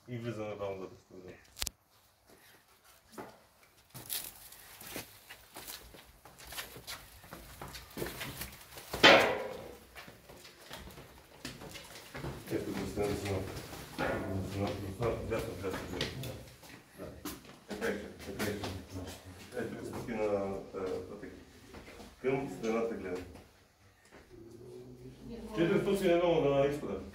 И влизаме долу да разказваме. Ето го стане знак. Дясно. Така. Ето го стъпи на пътек. Към стената гледа. 400 е много на изхода.